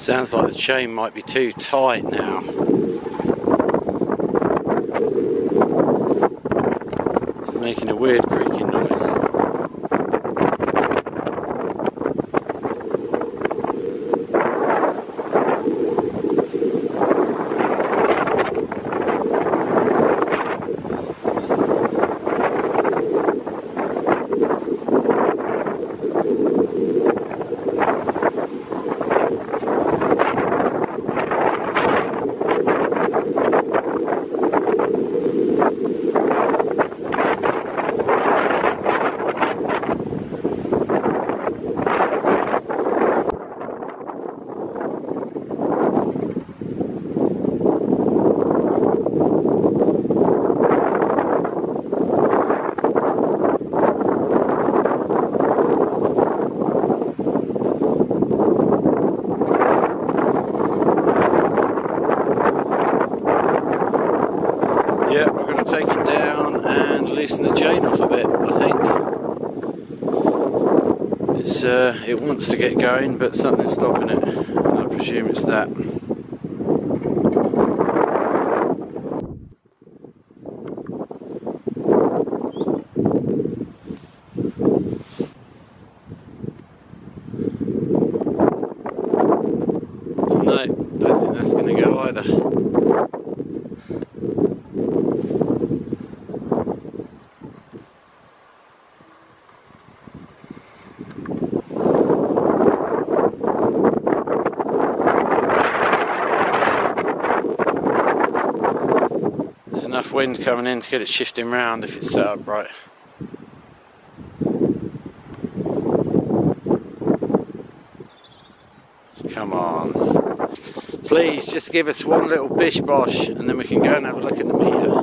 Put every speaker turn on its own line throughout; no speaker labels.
Sounds like the chain might be too tight now. It's making a weird creaking noise. Yeah, we're going to take it down and loosen the chain off a bit, I think. It wants to get going, but something's stopping it. I presume it's that. No, don't think that's going to go either. Enough wind coming in to get it shifting round if it's set up right. Come on. Please just give us one little bish bosh and then we can go and have a look at the meter.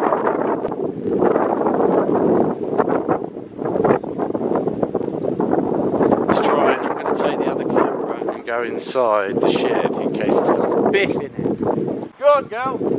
Let's try and I'm going to take the other camera and go inside the shed in case it starts biffing it. Go on, girl.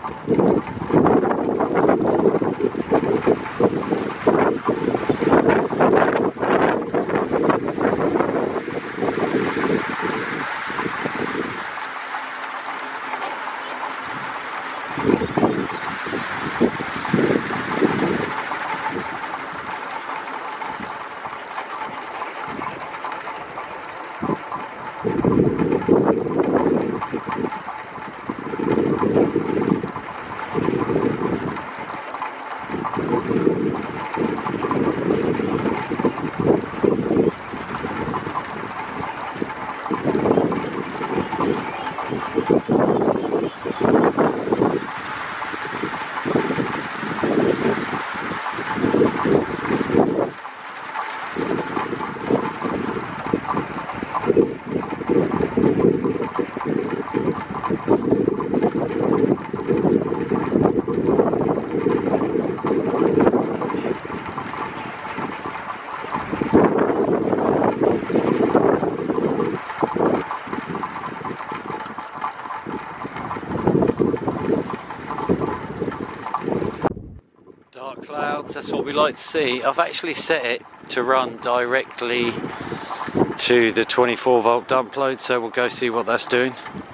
Dark clouds, that's what we like to see. I've actually set it to run directly to the 24 volt dump load, so we'll go see what that's doing.